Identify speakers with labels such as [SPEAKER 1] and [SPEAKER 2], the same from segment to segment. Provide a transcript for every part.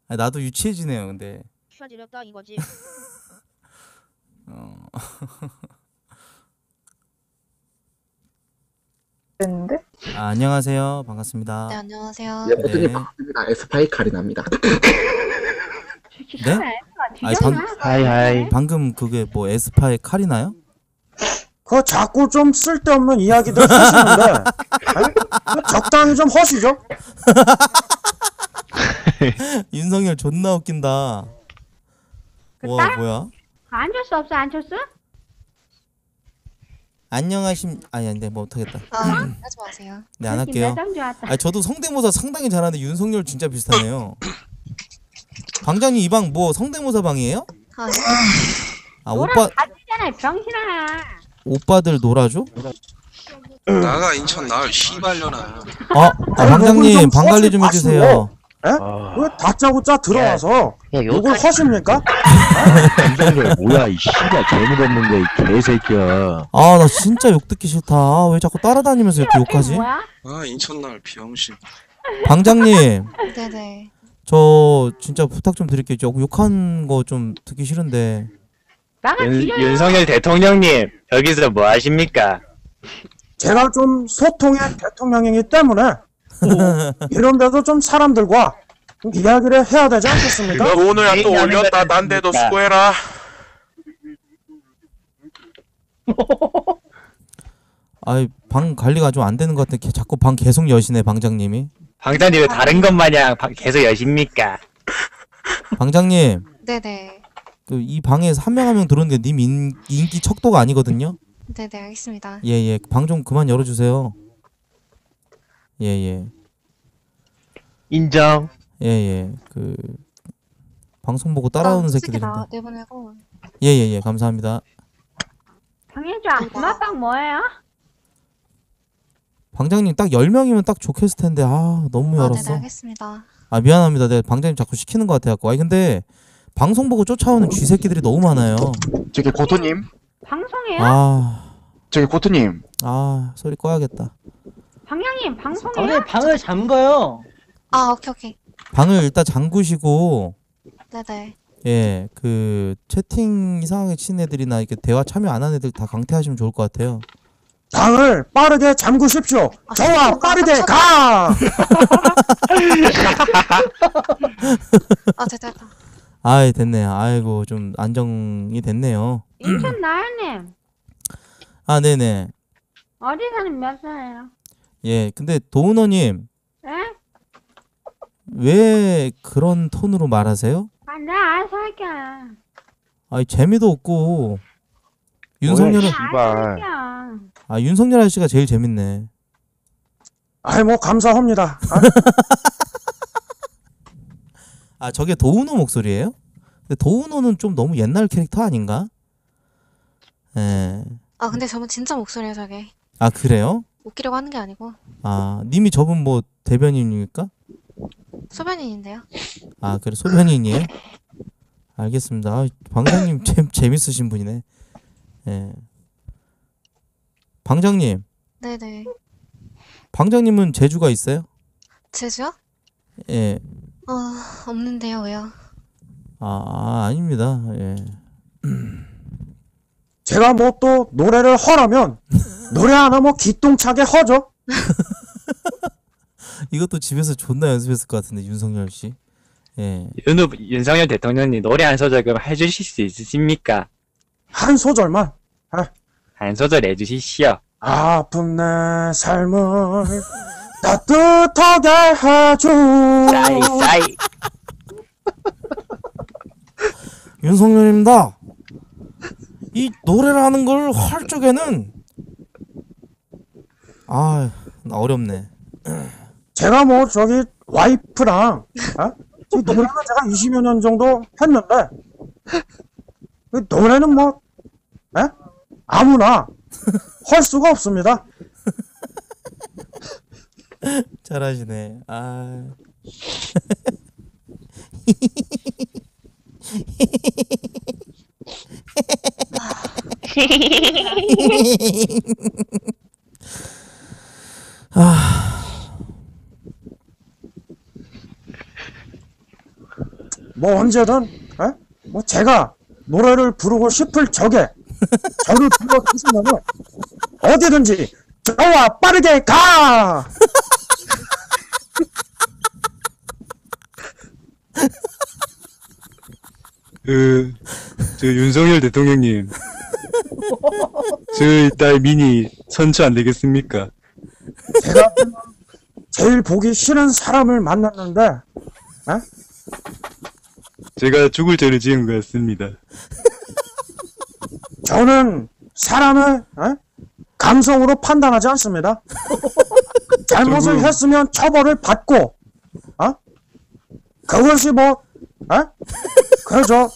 [SPEAKER 1] 아, 나도 유치해지네요. 근데
[SPEAKER 2] 슈아지렸다 이거지.
[SPEAKER 3] 됐는데?
[SPEAKER 1] 아, 안녕하세요. 반갑습니다.
[SPEAKER 4] 네, 안녕하세요.
[SPEAKER 5] 예, 보통님
[SPEAKER 1] 네.
[SPEAKER 5] 반갑습니다. 에스파이 카리나입니다.
[SPEAKER 1] 네? 아니,
[SPEAKER 3] 하이하이.
[SPEAKER 1] 방금 그게 뭐 에스파의 칼이나요?
[SPEAKER 6] 그 자꾸 좀 쓸데없는 이야기들 하시는데 적당히 좀 하시죠.
[SPEAKER 1] 윤석열 존나 웃긴다. 와, 뭐야?
[SPEAKER 2] 안 줄 수 없어 안 줬어?
[SPEAKER 1] 아니, 네, 뭐 못하겠다.
[SPEAKER 4] 하지 마세요.
[SPEAKER 1] 네, 안 할게요.
[SPEAKER 2] 매장 좋았다.
[SPEAKER 1] 아, 저도 성대모사 상당히 잘하는데 윤석열 진짜 비슷하네요. 방장님 이 방 뭐 성대모사 방이에요?
[SPEAKER 4] 아, 네.
[SPEAKER 1] 아,
[SPEAKER 2] 너랑 같이잖아 병신아.
[SPEAKER 1] 오빠들 놀아줘?
[SPEAKER 7] 나가 인천 나을 씨발려나.
[SPEAKER 1] 아, 방장님
[SPEAKER 6] 좀
[SPEAKER 1] 방 관리 좀
[SPEAKER 6] 하시고.
[SPEAKER 1] 해주세요.
[SPEAKER 6] 왜 다짜고짜 들어와서
[SPEAKER 3] 야,
[SPEAKER 6] 욕을 하십니까?
[SPEAKER 3] 윤석열 뭐야, 이 씨발 재미없는 거, 이 개새끼야.
[SPEAKER 1] 아, 나 진짜 욕 듣기 싫다. 아, 왜 자꾸 따라다니면서 이렇게 욕하지?
[SPEAKER 2] 뭐야?
[SPEAKER 7] 아 인천 나을 비영신.
[SPEAKER 1] 방장님,
[SPEAKER 4] 네네.
[SPEAKER 1] 저 진짜 부탁 좀 드릴게요. 욕한 거 좀 듣기 싫은데.
[SPEAKER 2] 나가 뒤져.
[SPEAKER 8] 윤석열 대통령님 여기서 뭐 하십니까?
[SPEAKER 6] 제가 좀 소통의 대통령이기 때문에 이런 데서 좀 사람들과 좀 이야기를 해야 되지 않겠습니까?
[SPEAKER 7] 오늘 또 올렸다. 난데도 수고해라.
[SPEAKER 1] 아이, 방 관리가 좀 안 되는 것 같은데 자꾸 방 계속 여시네, 방장님이.
[SPEAKER 8] 방장님 왜 다른 것 마냥 계속 여십니까?
[SPEAKER 1] 방장님,
[SPEAKER 4] 네네.
[SPEAKER 1] 이 방에 한 명 한 명 들어오는데 님 인기 척도가 아니거든요?
[SPEAKER 4] 네네, 알겠습니다.
[SPEAKER 1] 예. 방 좀 그만 열어주세요. 예.
[SPEAKER 8] 인정.
[SPEAKER 1] 예. 방송 보고 따라오는 새끼들인데.
[SPEAKER 4] 내보내고.
[SPEAKER 1] 예. 감사합니다.
[SPEAKER 2] 방해장 구마빵 뭐예요?
[SPEAKER 1] 방장님 딱 10명이면 딱 좋겠을 텐데. 아, 너무
[SPEAKER 4] 네네,
[SPEAKER 1] 열었어.
[SPEAKER 4] 알겠습니다.
[SPEAKER 1] 아, 미안합니다. 내가 방장님 자꾸 시키는 것 같아갖고. 아니, 근데 방송 보고 쫓아오는 쥐새끼들이 너무 많아요.
[SPEAKER 5] 저기 고토님,
[SPEAKER 2] 방송해요?
[SPEAKER 5] 저기 고토님.
[SPEAKER 1] 소리 꺼야겠다.
[SPEAKER 2] 방향님 방송해요?
[SPEAKER 9] 방을 잠가요.
[SPEAKER 4] 아, 오케이.
[SPEAKER 1] 방을 일단 잠그시고,
[SPEAKER 4] 네네.
[SPEAKER 1] 예, 채팅 이상하게 친 애들이나 이렇게 대화 참여 안 한 애들 다 강퇴하시면 좋을 것 같아요.
[SPEAKER 6] 방을 빠르게 잠그십시오. 저와 빠르게 가!
[SPEAKER 4] 됐다.
[SPEAKER 1] 아이, 됐네요. 아이고, 좀 안정이 됐네요.
[SPEAKER 2] 인천 나연님
[SPEAKER 1] 아, 네네.
[SPEAKER 2] 어디 사는 몇 살이에요?
[SPEAKER 1] 예, 근데 도은호님,
[SPEAKER 2] 에?
[SPEAKER 1] 왜 그런 톤으로 말하세요?
[SPEAKER 2] 내가 알아서 할게.
[SPEAKER 1] 아이, 재미도 없고, 윤석열은,
[SPEAKER 2] 씨발.
[SPEAKER 1] 윤석열 아저씨가 제일 재밌네.
[SPEAKER 6] 아이 뭐 감사합니다.
[SPEAKER 1] 저게 도은호 목소리예요? 근데 도은호는 좀 너무 옛날 캐릭터 아닌가? 예.
[SPEAKER 4] 근데 저분 진짜 목소리예요, 저게.
[SPEAKER 1] 아, 그래요?
[SPEAKER 4] 웃기려고 하는 게 아니고.
[SPEAKER 1] 님이 저분 뭐 대변인입니까?
[SPEAKER 4] 소변인인데요.
[SPEAKER 1] 그래, 소변인이에요? 알겠습니다. 방장님 재밌으신 분이네. 예. 방장님,
[SPEAKER 4] 네네.
[SPEAKER 1] 방장님은 재주가 있어요?
[SPEAKER 4] 제주요?
[SPEAKER 1] 예.
[SPEAKER 4] 없는데요, 왜요?
[SPEAKER 1] 아닙니다. 예.
[SPEAKER 6] 제가 뭐 또 노래를 허라면 노래 하나 뭐 기똥차게 허죠.
[SPEAKER 1] 이것도 집에서 존나 연습했을 것 같은데, 윤석열 씨. 예.
[SPEAKER 8] 윤석열 대통령님 노래 한 소절 좀 해주실 수 있으십니까?
[SPEAKER 6] 한 소절만.
[SPEAKER 8] 한 소절 해주시시오.
[SPEAKER 6] 아픈 내 삶을 따뜻하게 해줘.
[SPEAKER 8] 싸이.
[SPEAKER 1] 윤석열입니다. 이 노래를 하는 걸 할 적에는 어렵네.
[SPEAKER 6] 제가 뭐 저기 와이프랑 이 노래는 제가 20여 년 정도 했는데 이 노래는 뭐 아무나 할 수가 없습니다.
[SPEAKER 1] 잘하시네.
[SPEAKER 6] 뭐 언제든 뭐 제가 노래를 부르고 싶을 적에 저를 불러주시면은 어디든지 저와 빠르게 가!
[SPEAKER 8] 저 윤석열 대통령님, 저희 딸 미니 선처 안 되겠습니까?
[SPEAKER 6] 제가 제일 보기 싫은 사람을 만났는데
[SPEAKER 8] 제가 죽을 죄를 지은 것 같습니다.
[SPEAKER 6] 저는 사람을 감성으로 판단하지 않습니다. 잘못을
[SPEAKER 8] 조금-
[SPEAKER 6] 했으면 처벌을 받고 그것이 뭐 그러죠.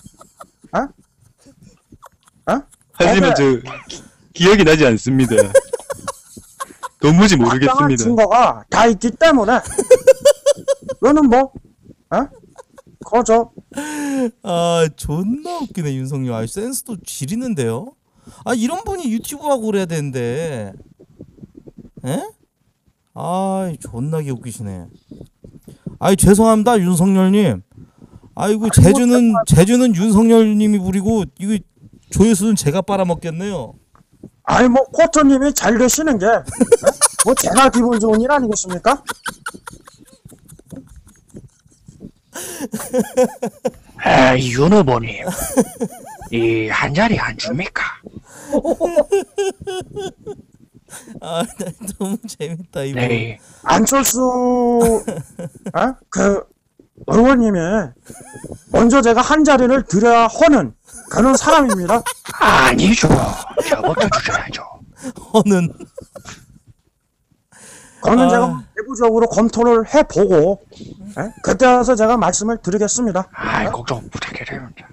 [SPEAKER 8] 하지만 저 기억이 나지 않습니다. 도무지
[SPEAKER 6] 마땅한
[SPEAKER 8] 모르겠습니다.
[SPEAKER 6] 증거가 다 있기 때문에 그거는 뭐 그거죠.
[SPEAKER 1] 아 존나 웃기네 윤석열. 아 센스도 지리는데요. 아 이런 분이 유튜브 하고 그래야 되는데. 에? 아 존나게 웃기시네. 아이 죄송합니다 윤석열님. 아이고 제주는 윤석열님이 부리고 이거 조회수는 제가 빨아먹겠네요.
[SPEAKER 6] 아니 뭐 코트님이 잘 되시는 게 뭐 제가 기분 좋은 일 아니겠습니까?
[SPEAKER 3] 윤 후보님, 이 한 자리 안 줍니까?
[SPEAKER 1] 아 너무 재밌다 이거.
[SPEAKER 3] 네.
[SPEAKER 6] 안철수 그 의원님이 먼저 제가 한 자리를 드려야 하는 그런 사람입니다.
[SPEAKER 3] 아니죠. 저부터 주셔야죠.
[SPEAKER 1] 허는
[SPEAKER 6] 그거는
[SPEAKER 1] 아.
[SPEAKER 6] 제가 내부적으로 검토를 해보고 그때 와서 제가 말씀을 드리겠습니다.
[SPEAKER 3] 걱정 부탁드립니다.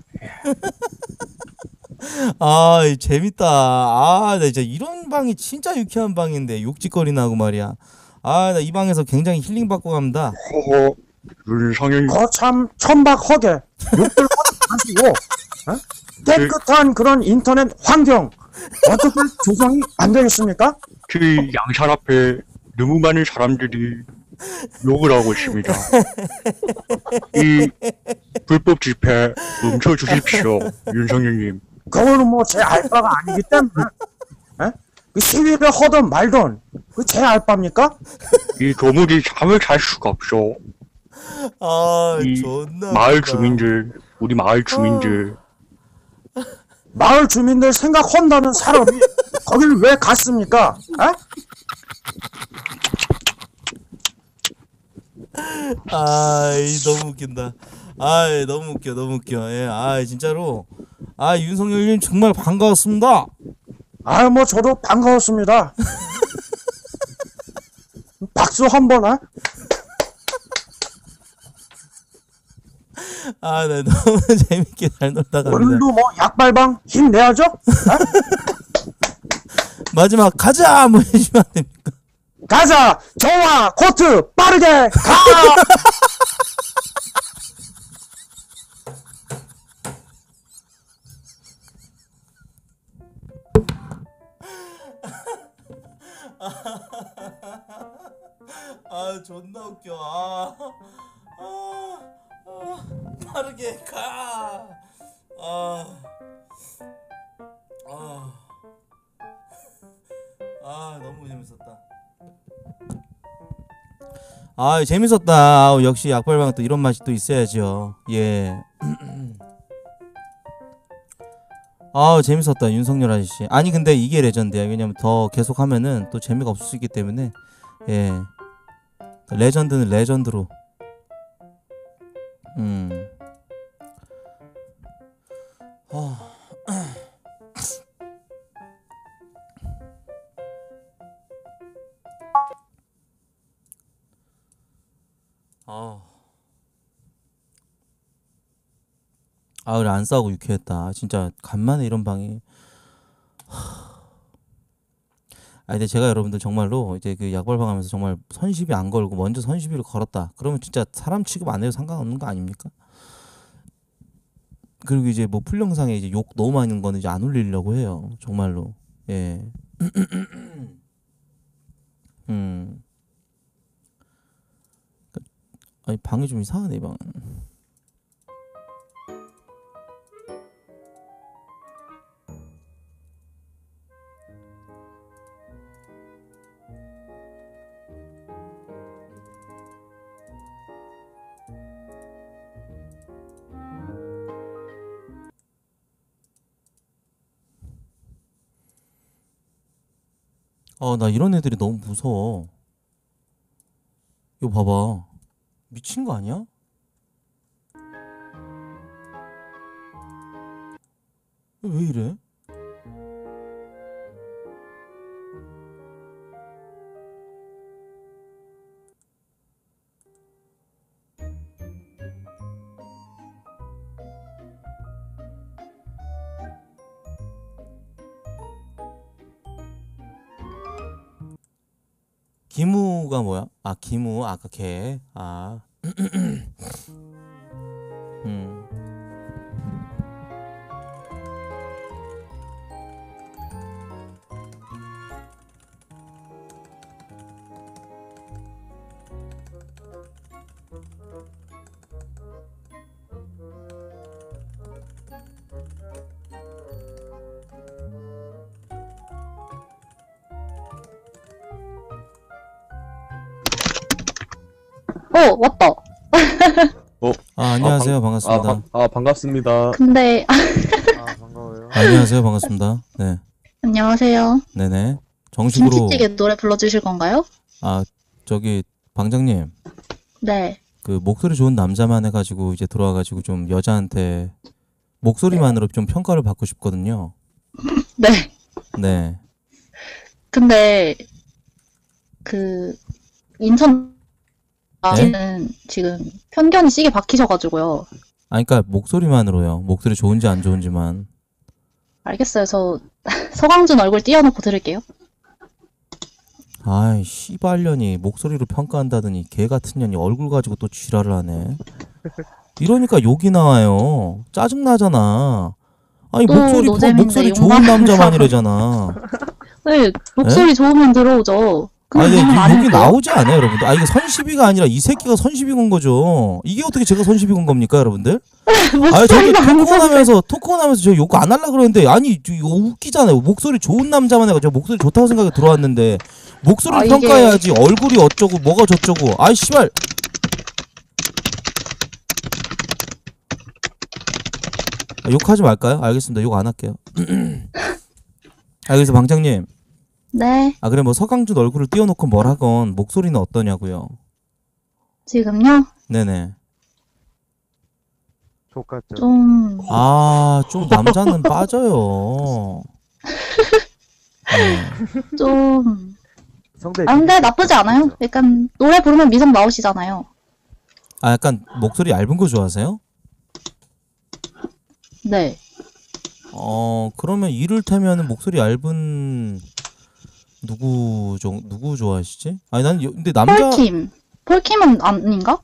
[SPEAKER 1] 아 재밌다. 아 나 진짜 이런 방이 진짜 유쾌한 방인데 욕짓거리나 하고 말이야. 아 나 이 방에서 굉장히 힐링 받고 갑니다.
[SPEAKER 8] 허허, 윤석열
[SPEAKER 6] 거참 천박하게 욕들 하시고 깨끗한 그런 인터넷 환경 어떻게 조성이 안 되겠습니까?
[SPEAKER 8] 그 양산 앞에 너무 많은 사람들이 욕을 하고 있습니다. 이 불법 집회 멈춰 주십시오, 윤석열님.
[SPEAKER 6] 그거는 뭐 제 알바가 아니기 때문에 그 시위를 하든 말든 그 제 알바입니까?
[SPEAKER 8] 이 도무지 잠을 잘 수가 없어.
[SPEAKER 1] 아
[SPEAKER 8] 이
[SPEAKER 1] 존나
[SPEAKER 8] 마을
[SPEAKER 1] 웃기다.
[SPEAKER 8] 주민들, 우리 마을 주민들.
[SPEAKER 6] 마을 주민들 생각한다는 사람이 거길 왜 갔습니까?
[SPEAKER 1] 아이 너무 웃긴다. 아이 너무 웃겨 너무 웃겨. 예, 아 진짜로 아 윤석열님 정말 반가웠습니다.
[SPEAKER 6] 뭐 저도 반가웠습니다. 박수 한번
[SPEAKER 1] 아 네 너무 재밌게 잘 놀다 갑니다.
[SPEAKER 6] 오늘도 뭐 약발방 힘내야죠?
[SPEAKER 1] 마지막 가자 한번 해주면 안 됩니까?
[SPEAKER 6] 가자! 좋아! 코트! 빠르게! 가!
[SPEAKER 1] 아 존나 웃겨. 빠르게 가. 너무 재밌었다. 아 재밌었다. 아우, 역시 약발방 또 이런 맛이 또 있어야죠. 예. 아 재밌었다 윤석열 아저씨. 아니 근데 이게 레전드야. 왜냐면 더 계속하면은 또 재미가 없을 수 있기 때문에 예 레전드는 레전드로 그래 안 싸우고 유쾌했다. 진짜 간만에 이런 방이. 근데 제가 여러분들 정말로 이제 그 약발방 하면서 정말 선시비 안 걸고 먼저 선시비를 걸었다. 그러면 진짜 사람 취급 안 해도 상관없는 거 아닙니까? 그리고 이제 뭐 풀영상에 이제 욕 너무 많은 거는 이제 안 올리려고 해요. 정말로. 예. 아니 방이 좀 이상하네 이 방은. 나 이런 애들이 너무 무서워. 이거 봐봐. 미친 거 아니야? 왜 이래? 기무가 뭐야? 아, 기무 아까 걔. 아.
[SPEAKER 9] 왔다.
[SPEAKER 1] 안녕하세요. 반갑습니다.
[SPEAKER 10] 반갑습니다.
[SPEAKER 9] 근데,
[SPEAKER 10] 반가워요.
[SPEAKER 1] 안녕하세요. 반갑습니다. 네.
[SPEAKER 9] 안녕하세요.
[SPEAKER 1] 네네. 정식으로.
[SPEAKER 9] 김치찌개 노래 불러주실 건가요?
[SPEAKER 1] 저기 방장님.
[SPEAKER 9] 네.
[SPEAKER 1] 그 목소리 좋은 남자만 해가지고 이제 들어와가지고 좀 여자한테 목소리만으로 좀 평가를 받고 싶거든요.
[SPEAKER 9] 네.
[SPEAKER 1] 네.
[SPEAKER 9] 근데, 인천,
[SPEAKER 1] 네?
[SPEAKER 9] 는 지금 편견이 시게 박히셔가지고요.
[SPEAKER 1] 그러니까 목소리만으로요. 목소리 좋은지 안 좋은지만.
[SPEAKER 9] 알겠어요. 저, 서강준 얼굴 띄워놓고 들을게요.
[SPEAKER 1] 아이 씨발년이 목소리로 평가한다더니 개 같은 년이 얼굴 가지고 또 지랄을 하네. 이러니까 욕이 나와요. 짜증 나잖아. 아니 목소리 좋은 남자만이래잖아.
[SPEAKER 9] 네, 목소리 좋으면 들어오죠.
[SPEAKER 1] 아니 욕이 나오지 않아요, 여러분들. 이게 선시비가 아니라 이 새끼가 선시비 건 거죠. 이게 어떻게 제가 선시비 건 겁니까, 여러분들? 저기 토크하면서 저 욕 안 하려고 그러는데 아니 이거 웃기잖아요. 목소리 좋은 남자만 해가지고 목소리 좋다고 생각해 들어왔는데 목소리를 평가해야지. 얼굴이 어쩌고 뭐가 저쩌고. 아이 씨발. 욕하지 말까요? 알겠습니다. 욕 안 할게요. 그래서 방장님.
[SPEAKER 9] 네.
[SPEAKER 1] 그래 뭐 서강준 얼굴을 띄워놓고 뭘 하건 목소리는 어떠냐고요?
[SPEAKER 9] 지금요?
[SPEAKER 1] 네네.
[SPEAKER 10] 족같죠.
[SPEAKER 9] 좀
[SPEAKER 1] 남자는 빠져요. 네.
[SPEAKER 9] 좀.
[SPEAKER 10] 성대.
[SPEAKER 9] 근데 나쁘지 않아요. 약간 노래 부르면 미성 나오시잖아요.
[SPEAKER 1] 약간 목소리 얇은 거 좋아하세요?
[SPEAKER 9] 네.
[SPEAKER 1] 그러면 이를테면 목소리 얇은 누구 좋아하시지? 근데 남자
[SPEAKER 9] 폴킴은 아닌가?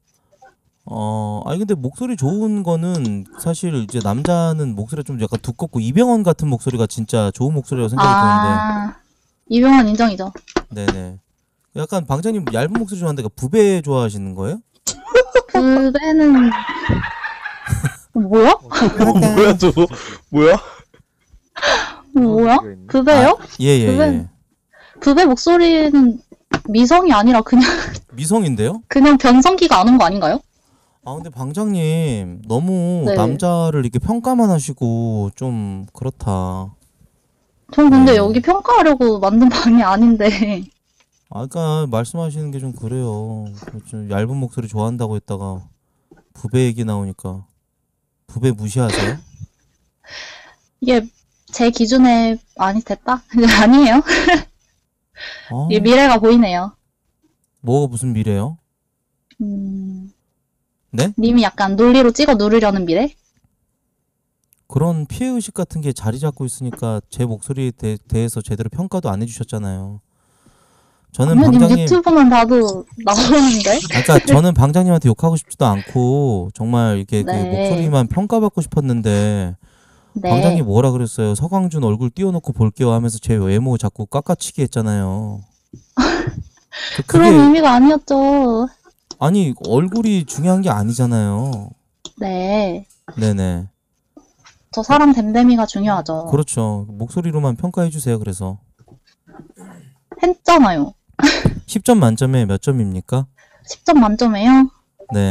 [SPEAKER 1] 근데 목소리 좋은 거는 사실 이제 남자는 목소리가 좀 약간 두껍고 이병헌 같은 목소리가 진짜 좋은 목소리라고 생각이 드는데.
[SPEAKER 9] 이병헌 인정이죠.
[SPEAKER 1] 네네. 약간 방장님 얇은 목소리 좋아하는데 부배 좋아하시는 거예요?
[SPEAKER 9] 부배는 뭐야?
[SPEAKER 10] 뭐야 저거? 뭐야?
[SPEAKER 9] 뭐야? 부배요?
[SPEAKER 1] 예.
[SPEAKER 9] 부배 목소리는 미성이 아니라 그냥
[SPEAKER 1] 미성인데요?
[SPEAKER 9] 그냥 변성기가 안 온 거 아닌가요?
[SPEAKER 1] 근데 방장님 너무
[SPEAKER 9] 네.
[SPEAKER 1] 남자를 이렇게 평가만 하시고 좀 그렇다.
[SPEAKER 9] 전 근데 여기 평가하려고 만든 방이 아닌데.
[SPEAKER 1] 그러니까 말씀하시는 게 좀 그래요. 좀 얇은 목소리 좋아한다고 했다가 부배 얘기 나오니까 부배 무시하세요?
[SPEAKER 9] 이게 제 기준에 많이 됐다? 아니에요. 이게 미래가 보이네요.
[SPEAKER 1] 뭐가 무슨 미래요? 네?
[SPEAKER 9] 님이 약간 논리로 찍어 누르려는 미래?
[SPEAKER 1] 그런 피해의식 같은 게 자리 잡고 있으니까 제 목소리에 대해서 제대로 평가도 안 해주셨잖아요. 저는 방장님
[SPEAKER 9] 유튜브만 봐도 나오는데?
[SPEAKER 1] 그러니까 저는 방장님한테 욕하고 싶지도 않고 정말 이렇게 그 목소리만 평가받고 싶었는데 방장님 뭐라 그랬어요? 서강준 얼굴 띄워놓고 볼게요 하면서 제 외모 자꾸 깎아치기 했잖아요.
[SPEAKER 9] 그런 의미가 아니었죠.
[SPEAKER 1] 아니 얼굴이 중요한 게 아니잖아요.
[SPEAKER 9] 네.
[SPEAKER 1] 네네.
[SPEAKER 9] 저 사람 댐댐이가 중요하죠.
[SPEAKER 1] 그렇죠. 목소리로만 평가해주세요. 그래서
[SPEAKER 9] 했잖아요.
[SPEAKER 1] 10점 만점에 몇 점입니까?
[SPEAKER 9] 10점 만점에요?
[SPEAKER 1] 네.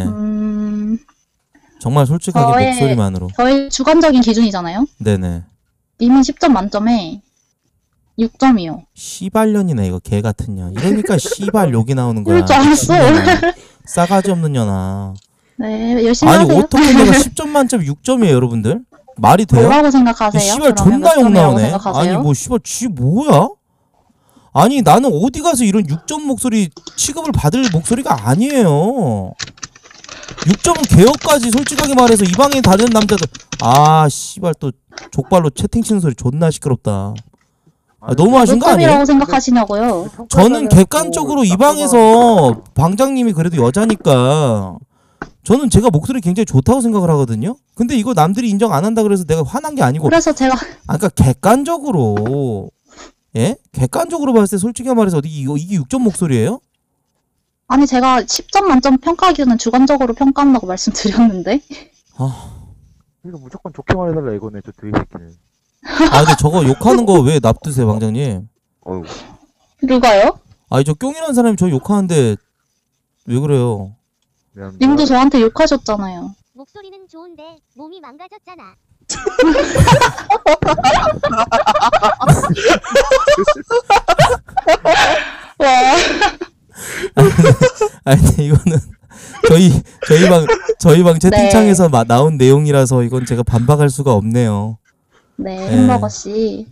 [SPEAKER 1] 정말 솔직하게 목소리만으로.
[SPEAKER 9] 저의 주관적인 기준이잖아요.
[SPEAKER 1] 네네.
[SPEAKER 9] 님은 10점 만점에 6점이요.
[SPEAKER 1] 씨발년이네 이거 개 같은 년. 이러니까 씨발 욕이 나오는 거야.
[SPEAKER 9] 그럴 줄 알았어.
[SPEAKER 1] 미친년아. 싸가지 없는 년아.
[SPEAKER 9] 네, 열심히
[SPEAKER 1] 아니
[SPEAKER 9] 하세요.
[SPEAKER 1] 어떻게 내가 10점 만점 6점이에요 여러분들? 말이 돼요?
[SPEAKER 9] 뭐라고 생각하세요?
[SPEAKER 1] 씨발
[SPEAKER 9] 그러면
[SPEAKER 1] 존나
[SPEAKER 9] 몇
[SPEAKER 1] 욕
[SPEAKER 9] 점이라고
[SPEAKER 1] 나오네.
[SPEAKER 9] 생각하세요?
[SPEAKER 1] 아니 뭐 씨발 쥐 뭐야? 아니 나는 어디 가서 이런 6점 목소리 취급을 받을 목소리가 아니에요. 6점은 개혁까지 솔직하게 말해서 이 방에 다른 남자들 아 씨발 또 족발로 채팅 치는 소리 존나 시끄럽다. 아, 너무 하신 거 아니에요?
[SPEAKER 9] 점이라고 생각하시냐고요?
[SPEAKER 1] 저는 객관적으로 이 방에서 방장님이 그래도 여자니까 저는 제가 목소리 굉장히 좋다고 생각을 하거든요. 근데 이거 남들이 인정 안 한다 그래서 내가 화난 게 아니고
[SPEAKER 9] 그래서 제가
[SPEAKER 1] 그러니까 객관적으로 예? 객관적으로 봤을 때 솔직히 말해서 이게 6점 목소리예요?
[SPEAKER 9] 아니 제가 10점 만점 평가 기준은 주관적으로 평가한다고 말씀드렸는데
[SPEAKER 1] 아,
[SPEAKER 10] 이거 무조건 좋게 말해달라 이거네 저 돼지 새끼는.
[SPEAKER 1] 아 근데 저거 욕하는 거 왜 납두세요 방장님?
[SPEAKER 10] 어우.
[SPEAKER 9] 누가요?
[SPEAKER 1] 아니 저 뿅이라는 사람이 저 욕하는데 왜 그래요?
[SPEAKER 10] 미안합니다.
[SPEAKER 9] 님도 저한테 욕하셨잖아요.
[SPEAKER 11] 목소리는 좋은데 몸이 망가졌잖아.
[SPEAKER 9] 와.
[SPEAKER 1] 아니 근데 이거는 저희 방 채팅창에서 나온 내용이라서 이건 제가 반박할 수가 없네요.
[SPEAKER 9] 네, 햄버거 씨.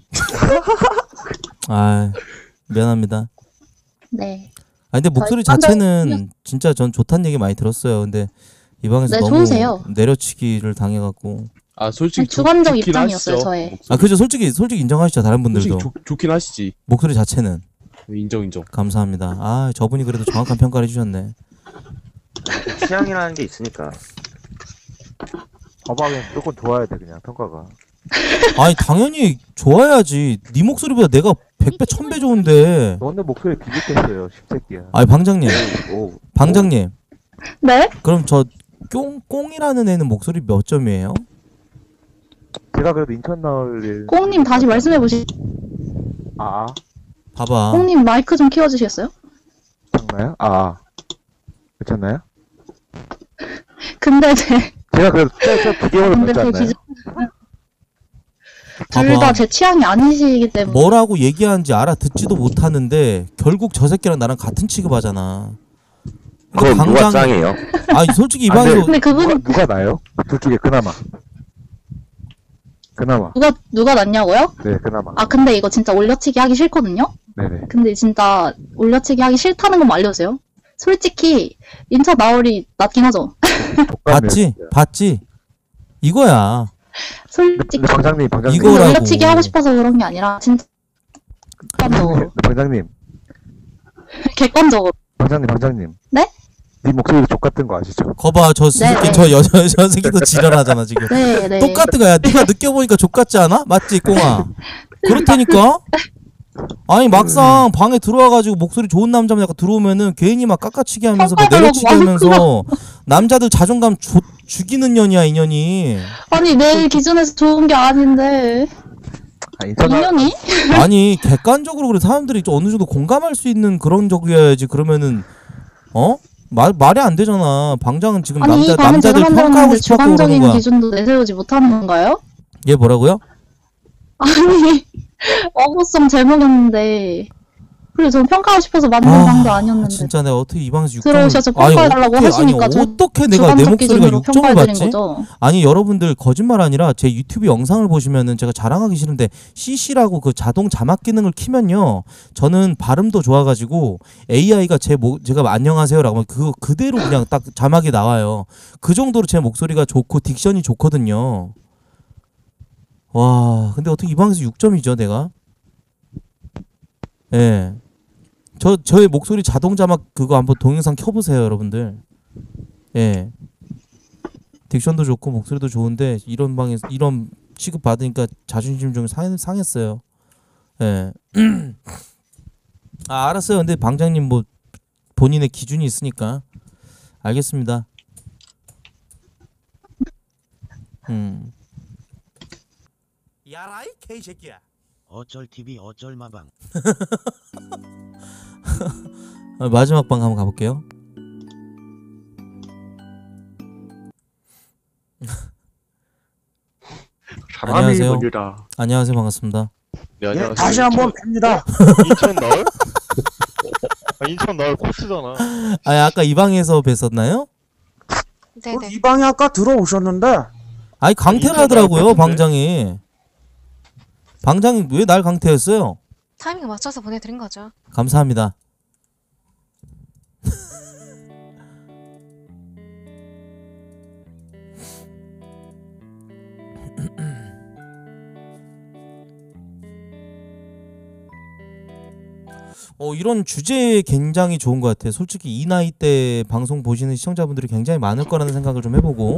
[SPEAKER 1] 아 미안합니다.
[SPEAKER 9] 네.
[SPEAKER 1] 아 근데 목소리 자체는 진짜 전 좋다는 얘기 많이 들었어요. 근데 이 방에서
[SPEAKER 9] 네,
[SPEAKER 1] 너무
[SPEAKER 9] 좋으세요.
[SPEAKER 1] 내려치기를 당해갖고.
[SPEAKER 10] 아 솔직히
[SPEAKER 9] 주관적 입장이었어요, 저의.
[SPEAKER 1] 아 그죠 솔직히 인정하시죠 다른 분들도.
[SPEAKER 10] 좋긴 하시지.
[SPEAKER 1] 목소리 자체는.
[SPEAKER 10] 인정.
[SPEAKER 1] 감사합니다. 아 저분이 그래도 정확한 평가를 해주셨네.
[SPEAKER 12] 취향이라는 게 있으니까.
[SPEAKER 10] 봐봐 그냥 무조건 좋아야 돼 그냥 평가가.
[SPEAKER 1] 아니 당연히 좋아야지. 네 목소리보다 내가 100배 1000배 좋은데.
[SPEAKER 10] 너네 목소리 비슷했어요 십새끼야.
[SPEAKER 1] 아니 방장님. 방장님.
[SPEAKER 9] 네?
[SPEAKER 1] 그럼 저 꽁이라는 애는 목소리 몇 점이에요?
[SPEAKER 10] 제가 그래도 인천 나올 일.
[SPEAKER 9] 꽁님 다시 말씀해 보시.
[SPEAKER 10] 아
[SPEAKER 1] 봐봐.
[SPEAKER 9] 꽁님 마이크 좀 키워주시겠어요?
[SPEAKER 10] 괜찮나요? 아 괜찮나요?
[SPEAKER 9] 근데
[SPEAKER 10] 제가 그래도 저 기억을
[SPEAKER 9] 근데
[SPEAKER 10] 지
[SPEAKER 9] 제
[SPEAKER 10] 않나요?
[SPEAKER 9] 기준 둘 다 제 취향이 아니시기 때문에.
[SPEAKER 1] 뭐라고 얘기하는지 알아듣지도 못하는데 결국 저 새끼랑 나랑 같은 취급하잖아.
[SPEAKER 12] 그건 누가 짱이에요?
[SPEAKER 1] 아니 솔직히 이
[SPEAKER 10] 아,
[SPEAKER 1] 방에서
[SPEAKER 9] 근데 그분
[SPEAKER 10] 누가 나요? 둘 중에 그나마.
[SPEAKER 9] 누가 낫냐고요?
[SPEAKER 10] 네 그나마.
[SPEAKER 9] 아 근데 이거 진짜 올려치기 하기 싫거든요?
[SPEAKER 10] 네네.
[SPEAKER 9] 근데 진짜 올려치기 하기 싫다는 것만 알려주세요. 솔직히 인천 나올이 낫긴 하죠.
[SPEAKER 1] 봤지 이거야.
[SPEAKER 9] 솔직히
[SPEAKER 10] 근데 방장님
[SPEAKER 1] 이거라고.
[SPEAKER 9] 올려치기 하고 싶어서 그런 게 아니라 진짜 객관적으로.
[SPEAKER 10] 방장님
[SPEAKER 9] 객관적으로.
[SPEAKER 10] 방장님.
[SPEAKER 9] 네?
[SPEAKER 10] 네 목소리 족같은 거 아시죠?
[SPEAKER 1] 거봐 저 새끼 저 새끼도 지랄하잖아 지금.
[SPEAKER 9] 네.
[SPEAKER 1] 똑같은 거야. 네가 느껴보니까 족같지 않아? 맞지 꽁아? 그렇다니까. 아니 막상 방에 들어와가지고 목소리 좋은 남자만 약간 들어오면은 괜히 막 깎아치기 하면서 막 내려치기 하면서 남자들 자존감 죽이는 년이야 이 년이.
[SPEAKER 9] 아니 내 기준에서 좋은 게 아닌데. 인연이?
[SPEAKER 1] 아니 객관적으로 그래 사람들이 좀 어느 정도 공감할 수 있는 그런 적이어야지. 그러면은 말이 안 되잖아. 방장은 지금
[SPEAKER 9] 아니 이 방은 제가
[SPEAKER 1] 남자들 평가하고
[SPEAKER 9] 만들었는데
[SPEAKER 1] 싶어서 그러는
[SPEAKER 9] 주관적인
[SPEAKER 1] 거야.
[SPEAKER 9] 기준도 내세우지 못하는 건가요?
[SPEAKER 1] 얘 뭐라고요?
[SPEAKER 9] 아니 어구성 제목이었는데 그래 저는 평가하고 싶어서 만든 방도 아니었는데.
[SPEAKER 1] 진짜 내가 어떻게 이 방에서 6점을
[SPEAKER 9] 들어오셔서 평가해달라고 하시니까 저
[SPEAKER 1] 어떻게 내가 내
[SPEAKER 9] 주관적
[SPEAKER 1] 목소리가
[SPEAKER 9] 기준으로
[SPEAKER 1] 6점을
[SPEAKER 9] 평가해드린
[SPEAKER 1] 받지?
[SPEAKER 9] 거죠.
[SPEAKER 1] 아니 여러분들 거짓말 아니라 제 유튜브 영상을 보시면은 제가 자랑하기 싫은데 CC라고 그 자동 자막 기능을 키면요 저는 발음도 좋아가지고 AI가 제가 안녕하세요라고 하면 그거 그대로 그냥 딱 자막이 나와요. 그 정도로 제 목소리가 좋고 딕션이 좋거든요. 와 근데 어떻게 이 방에서 6점이죠 내가? 예. 저의 목소리 자동 자막 그거 한번 동영상 켜보세요 여러분들. 예. 딕션도 좋고 목소리도 좋은데 이런 방에서 이런 취급 받으니까 자존심 좀 상했어요. 예. 아 알았어요. 근데 방장님 뭐 본인의 기준이 있으니까 알겠습니다. 야라이 개새끼야.
[SPEAKER 13] 어쩔 TV 어쩔 마방.
[SPEAKER 1] 마지막 방 한번 가볼게요. 안녕하세요. 안녕하세요 반갑습니다.
[SPEAKER 6] 예, 다시 한번 뵙니다.
[SPEAKER 10] 인천 나올? 인천 나올 코스잖아.
[SPEAKER 1] 아, 아까 이 방에서 뵀었나요?
[SPEAKER 4] 네네.
[SPEAKER 6] 이 방에 아까 들어오셨는데
[SPEAKER 1] 아니, 강퇴를 하더라고요, 방장이. 방장이 왜 날 강퇴했어요?
[SPEAKER 4] 타이밍 맞춰서 보내드린 거죠.
[SPEAKER 1] 감사합니다. 이런 주제 굉장히 좋은 것 같아요. 솔직히 이 나이 때 방송 보시는 시청자분들이 굉장히 많을 거라는 생각을 좀 해보고.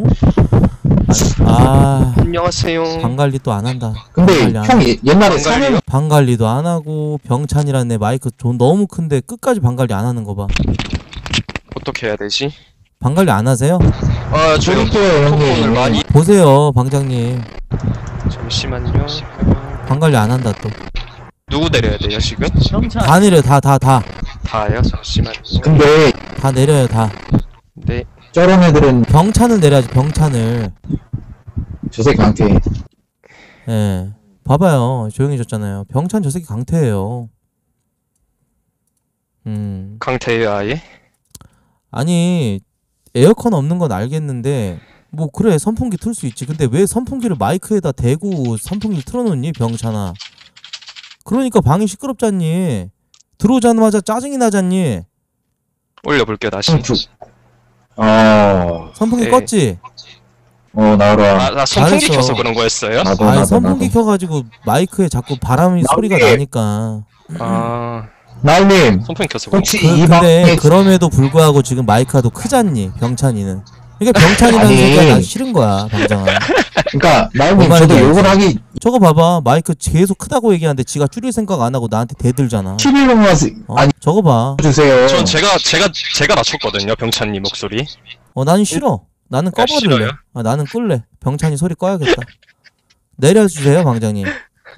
[SPEAKER 14] 안녕하세요.
[SPEAKER 1] 방 관리 또 안 한다.
[SPEAKER 5] 근데 형 옛날에
[SPEAKER 1] 방 관리도 안 하고 병찬이라는 애 마이크 너무 큰데 끝까지 방 관리 안 하는 거 봐.
[SPEAKER 14] 어떻게 해야 되지?
[SPEAKER 1] 방 관리 안 하세요?
[SPEAKER 14] 지금 폰을 많이
[SPEAKER 1] 보세요, 방장님.
[SPEAKER 14] 잠시만요.
[SPEAKER 1] 방 관리 안 한다 또.
[SPEAKER 14] 누구 내려야 돼요 지금?
[SPEAKER 1] 다 내려, 다.
[SPEAKER 14] 다요? 잠시만요.
[SPEAKER 5] 근데
[SPEAKER 1] 다 내려요, 다.
[SPEAKER 14] 네.
[SPEAKER 5] 저런 애들은
[SPEAKER 1] 병찬을 내려야지, 병찬을.
[SPEAKER 5] 저 새끼 강태.
[SPEAKER 1] 예. 봐봐요. 조용해졌잖아요. 병찬 저 새끼 강태예요.
[SPEAKER 14] 강태예요 아예?
[SPEAKER 1] 아니, 에어컨 없는 건 알겠는데 뭐 그래, 선풍기 틀 수 있지. 근데 왜 선풍기를 마이크에다 대고 선풍기를 틀어놓니, 병찬아? 그러니까 방이 시끄럽잖니. 들어오자마자 짜증이 나잖니.
[SPEAKER 14] 올려볼게요 다시.
[SPEAKER 1] 선풍기
[SPEAKER 14] 네.
[SPEAKER 1] 껐지?
[SPEAKER 5] 나와라.
[SPEAKER 14] 나 선풍기
[SPEAKER 1] 잘했어.
[SPEAKER 14] 켜서 그런 거였어요?
[SPEAKER 1] 아니, 선풍기 켜가지고 마이크에 자꾸 바람이 소리가 나니까.
[SPEAKER 5] 나을님
[SPEAKER 14] 선풍기 켜서
[SPEAKER 5] 혹시
[SPEAKER 14] 그런 거.
[SPEAKER 5] 이
[SPEAKER 1] 근데
[SPEAKER 5] 방에
[SPEAKER 1] 그럼에도 불구하고 지금 마이크가 더 크잖니, 병찬이는. 그러니까 병찬이라는
[SPEAKER 5] 아니.
[SPEAKER 1] 새끼가 난 싫은 거야, 방장아.
[SPEAKER 5] 그러니까 나을님
[SPEAKER 1] 뭔
[SPEAKER 5] 저도
[SPEAKER 1] 말인지
[SPEAKER 5] 욕을
[SPEAKER 1] 알지?
[SPEAKER 5] 하기
[SPEAKER 1] 저거 봐봐, 마이크 계속 크다고 얘기하는데 지가 줄일 생각 안 하고 나한테 대들잖아.
[SPEAKER 5] 11번 아니
[SPEAKER 1] 저거 봐.
[SPEAKER 5] 주세요.
[SPEAKER 14] 전 제가 낮췄거든요 병찬님 목소리.
[SPEAKER 1] 나는 싫어. 나는 꺼버릴래.
[SPEAKER 14] 싫어요?
[SPEAKER 1] 나는 끌래. 병찬이 소리 꺼야겠다. 내려주세요, 방장님.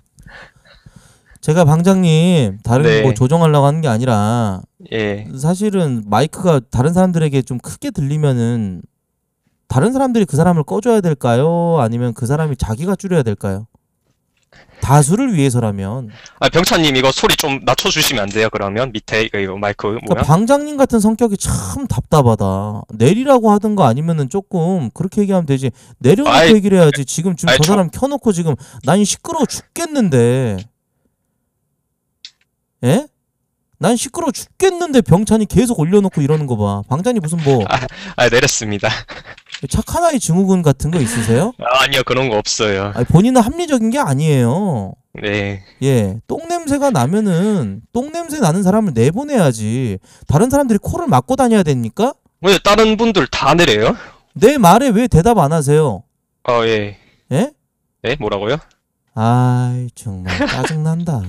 [SPEAKER 1] 제가 방장님 다른
[SPEAKER 14] 네.
[SPEAKER 1] 뭐 조정하려고 하는 게 아니라
[SPEAKER 14] 예.
[SPEAKER 1] 사실은 마이크가 다른 사람들에게 좀 크게 들리면은 다른 사람들이 그 사람을 꺼줘야 될까요? 아니면 그 사람이 자기가 줄여야 될까요? 다수를 위해서라면.
[SPEAKER 14] 병찬님 이거 소리 좀 낮춰주시면 안 돼요 그러면? 밑에 이거 마이크
[SPEAKER 1] 그러니까
[SPEAKER 14] 뭐야?
[SPEAKER 1] 방장님 같은 성격이 참 답답하다. 내리라고 하든가 아니면은 조금 그렇게 얘기하면 되지. 내려놓고
[SPEAKER 14] 아이,
[SPEAKER 1] 얘기를 해야지. 지금 저
[SPEAKER 14] 아이,
[SPEAKER 1] 사람 켜놓고 지금 난 시끄러워 죽겠는데. 예? 난 시끄러워 죽겠는데 병찬이 계속 올려놓고 이러는 거 봐. 방장님 무슨 뭐
[SPEAKER 14] 내렸습니다.
[SPEAKER 1] 착한 아이 증후군 같은 거 있으세요?
[SPEAKER 14] 아니요 그런 거 없어요.
[SPEAKER 1] 아니, 본인은 합리적인 게 아니에요.
[SPEAKER 14] 네.
[SPEAKER 1] 예, 똥냄새가 나면은 똥냄새 나는 사람을 내보내야지. 다른 사람들이 코를 막고 다녀야 됩니까?
[SPEAKER 14] 왜 다른 분들 다 내려요?
[SPEAKER 1] 내 말에 왜 대답 안 하세요?
[SPEAKER 14] 예.
[SPEAKER 1] 예?
[SPEAKER 14] 예? 뭐라고요?
[SPEAKER 1] 아이, 정말 짜증난다.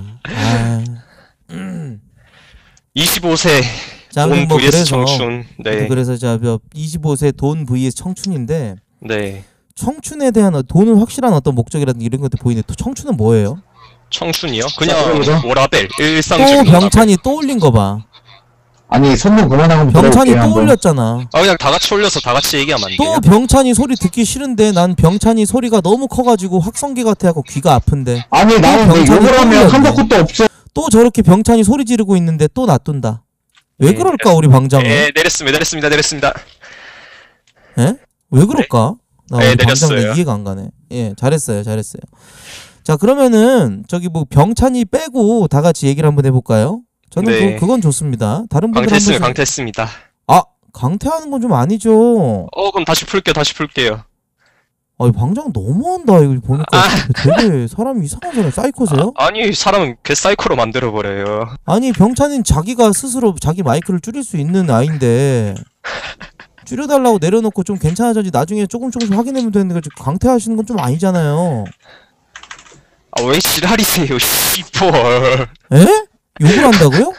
[SPEAKER 14] 25세
[SPEAKER 1] 자,
[SPEAKER 14] 돈
[SPEAKER 1] 뭐
[SPEAKER 14] vs
[SPEAKER 1] 그래서
[SPEAKER 14] 청춘. 네.
[SPEAKER 1] 그래서 25세 돈 vs 청춘인데
[SPEAKER 14] 네.
[SPEAKER 1] 청춘에 대한 돈은 확실한 어떤 목적이라든지 이런 것도 보이는데 또 청춘은 뭐예요?
[SPEAKER 14] 청춘이요? 그냥 워라벨
[SPEAKER 1] 또
[SPEAKER 14] 일상적인
[SPEAKER 1] 병찬이 또 올린 거 봐.
[SPEAKER 5] 아니 선물 그만하고
[SPEAKER 1] 병찬이 또 올렸잖아.
[SPEAKER 14] 그냥 다 같이 올려서 다 같이 얘기하면 안 돼요?
[SPEAKER 1] 또 병찬이 소리 듣기 싫은데 난 병찬이 소리가 너무 커가지고 확성기 같아갖고 귀가 아픈데.
[SPEAKER 5] 아니
[SPEAKER 1] 또
[SPEAKER 5] 나는 왜
[SPEAKER 1] 병찬이
[SPEAKER 5] 욕을
[SPEAKER 1] 또
[SPEAKER 5] 하면
[SPEAKER 1] 올렸네.
[SPEAKER 5] 한도 끝도 없어.
[SPEAKER 1] 또 저렇게 병찬이 소리 지르고 있는데 또 놔둔다. 왜 그럴까 우리 방장은?
[SPEAKER 14] 네, 내렸습니다.
[SPEAKER 1] 예? 왜 그럴까? 나
[SPEAKER 14] 네,
[SPEAKER 1] 우리 방장
[SPEAKER 14] 내렸어요.
[SPEAKER 1] 이해가 안 가네. 예, 잘했어요. 자, 그러면은 저기 뭐 병찬이 빼고 다 같이 얘기를 한번 해볼까요? 저는
[SPEAKER 14] 네.
[SPEAKER 1] 그건 좋습니다. 다른 분들 한번
[SPEAKER 14] 강퇴했습니다.
[SPEAKER 1] 강퇴하는 건 좀 아니죠.
[SPEAKER 14] 그럼 다시 풀게요.
[SPEAKER 1] 방장 너무한다. 이거 보니까 되게 사람이 이상한 사람 사이코세요?
[SPEAKER 14] 아니 사람은 개사이코로 만들어버려요.
[SPEAKER 1] 아니, 병찬이는 자기가 스스로 자기 마이크를 줄일 수 있는 아이인데 줄여달라고 내려놓고 좀 괜찮아졌지 나중에 조금씩 확인하면 되는데 강퇴하시는 건 좀 아니잖아요.
[SPEAKER 14] 왜 지랄이세요 씨벌.
[SPEAKER 1] 에? 욕을 한다고요?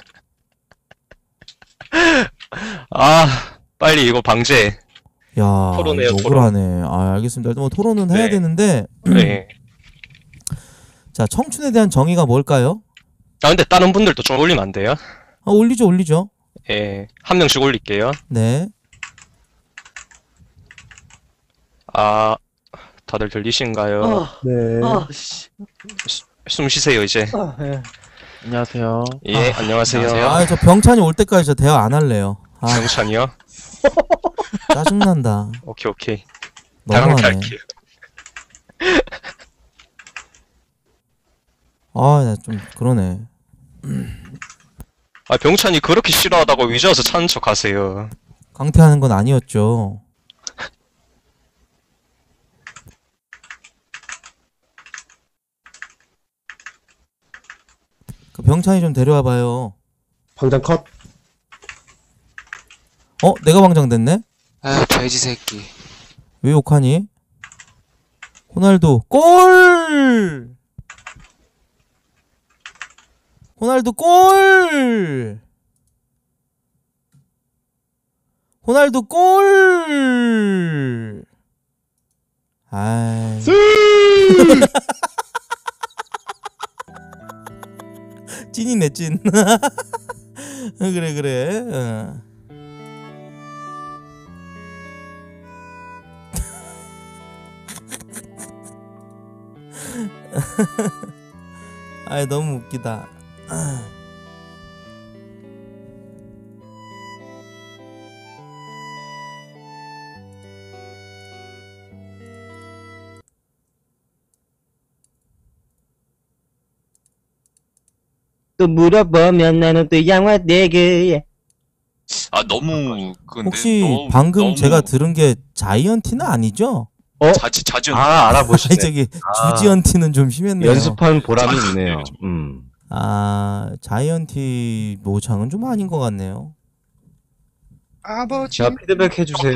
[SPEAKER 14] 빨리 이거 방제.
[SPEAKER 1] 야,
[SPEAKER 14] 토론해요,
[SPEAKER 1] 욕을
[SPEAKER 14] 토론.
[SPEAKER 1] 하네. 알겠습니다. 뭐 토론은 해야 되는데
[SPEAKER 14] 네.
[SPEAKER 1] 자, 청춘에 대한 정의가 뭘까요?
[SPEAKER 14] 근데 다른 분들도 좀 올리면 안 돼요?
[SPEAKER 1] 올리죠.
[SPEAKER 14] 예. 한 명씩 올릴게요.
[SPEAKER 1] 네.
[SPEAKER 14] 다들 들리신가요?
[SPEAKER 6] 네.
[SPEAKER 14] 숨 쉬세요 이제.
[SPEAKER 10] 안녕하세요.
[SPEAKER 14] 예, 안녕하세요.
[SPEAKER 1] 아, 저 병찬이 올 때까지 저 대화 안 할래요. 아,
[SPEAKER 14] 병찬이요?
[SPEAKER 1] 짜증난다.
[SPEAKER 14] 오케이. 다음
[SPEAKER 1] 너무하네.
[SPEAKER 14] 할게요.
[SPEAKER 1] 아, 나 좀 그러네.
[SPEAKER 14] 아, 병찬이 그렇게 싫어하다고 이제 와서 찾는 척 하세요.
[SPEAKER 1] 강퇴하는 건 아니었죠. 그 병찬이 좀 데려와 봐요.
[SPEAKER 6] 방장 컷.
[SPEAKER 1] 내가 방장됐네?
[SPEAKER 15] 아, 돼지 새끼.
[SPEAKER 1] 왜 욕하니? 호날두 골! 호날두 골! 호날두 골! 아이. 찐이네 찐. 그래. 아이 너무 웃기다.
[SPEAKER 12] 또 물어보면 나는 또 양화대교야.
[SPEAKER 16] 아 너무 근데
[SPEAKER 1] 혹시 방금 제가 들은 게 자이언티는 아니죠?
[SPEAKER 16] 자지언티.
[SPEAKER 8] 아, 알아보시네.
[SPEAKER 1] 저기 주지언티는 좀 심했네요.
[SPEAKER 8] 연습한 보람이 있네요.
[SPEAKER 1] 아, 자이언티 모창은 좀 아닌 것 같네요.
[SPEAKER 16] 아버지.
[SPEAKER 8] 자, 피드백 해주세요.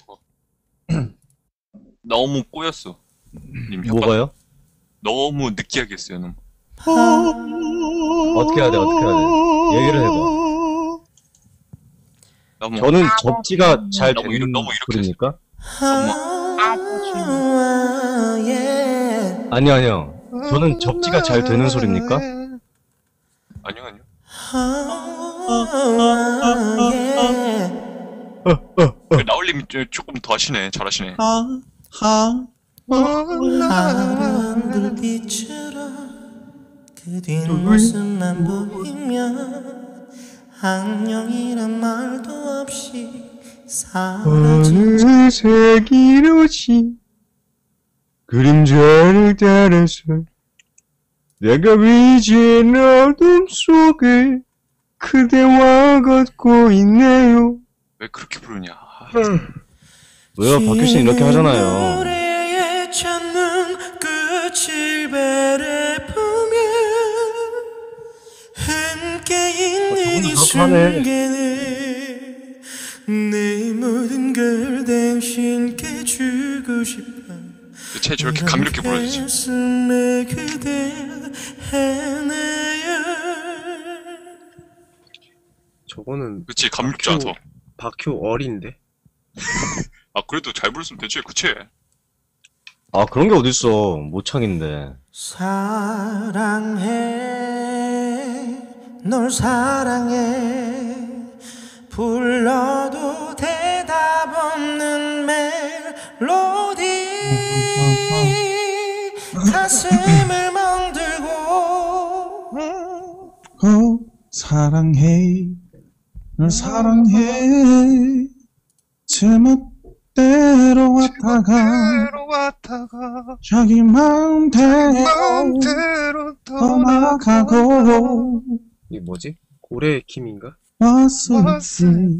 [SPEAKER 16] 너무 꼬였어. 님
[SPEAKER 8] 뭐가요?
[SPEAKER 16] 너무 느끼하게 했어요. 너무.
[SPEAKER 8] 어떻게 해야 돼? 얘기를 해봐. 저는 접지가 잘 되는 소리입니까? 아니요. 저는 접지가 잘 되는 소리입니까?
[SPEAKER 16] 아니요. 나올님이 조금 더 하시네. 잘하시네.
[SPEAKER 1] 그 뒷모습만 보이면 안녕이란 말도 없이
[SPEAKER 17] 어느새 길어진 그림자를 따라서 내가 이젠 어둠 속에 그대와 걷고 있네요.
[SPEAKER 16] 왜 그렇게 부르냐?
[SPEAKER 8] 왜요? 박효신 이렇게 하잖아요.
[SPEAKER 1] 노래에 찾는 끝을 바라보며 함께 있는 이 순간에 내 모든 걸 당신께 주고 싶어.
[SPEAKER 16] 대체 저렇게 감미롭게 불러주지?
[SPEAKER 6] 저거는
[SPEAKER 16] 그치 감미롭지 않아서.
[SPEAKER 6] 박효 어린데.
[SPEAKER 16] 아 그래도 잘 부르면 되지 그치?
[SPEAKER 8] 아, 그런 게 어딨어. 모창인데.
[SPEAKER 1] 사랑해 널 사랑해 불러도 대답 없는 멜로디 가슴을 멍들고
[SPEAKER 17] 사랑해 널 사랑해 제멋대로 왔다가 자기 마음대로 떠나가고
[SPEAKER 6] 이게 뭐지? 고래의 킴인가?
[SPEAKER 17] 왔을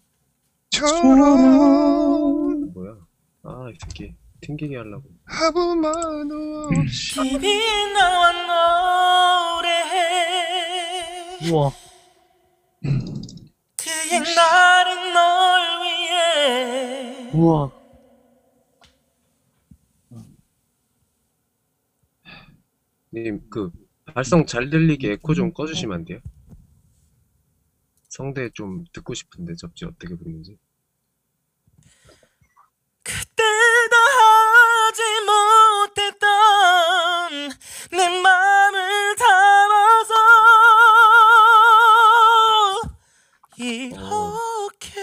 [SPEAKER 17] 때처럼
[SPEAKER 6] 뭐야? 아, 이 새끼 튕기게 하려고.
[SPEAKER 17] 아무 말도 없이
[SPEAKER 1] 집이 나와 노래해
[SPEAKER 6] 우와.
[SPEAKER 1] 그의 날은 널 위해
[SPEAKER 6] 우와. 님, 그 발성 잘 들리게 에코 좀 꺼주시면 안 돼요? 성대 좀 듣고 싶은데 접지 어떻게 부르는지.
[SPEAKER 1] 그때도 하지 못했던 내 맘을 담아서 이렇게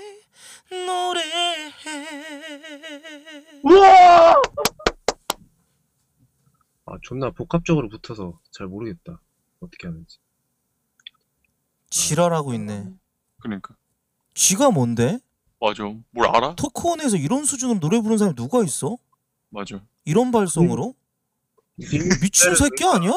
[SPEAKER 1] 노래해.
[SPEAKER 6] 우와! 아,
[SPEAKER 18] 존나 복합적으로 붙어서 잘 모르겠다. 어떻게 하는지.
[SPEAKER 1] 지랄하고 있네.
[SPEAKER 16] 그러니까.
[SPEAKER 1] 쥐가 뭔데?
[SPEAKER 16] 맞아. 뭘 알아?
[SPEAKER 1] 토크온에서 이런 수준으로 노래 부르는 사람이 누가 있어?
[SPEAKER 16] 맞아.
[SPEAKER 1] 이런 발성으로? 미친 새끼 아니야?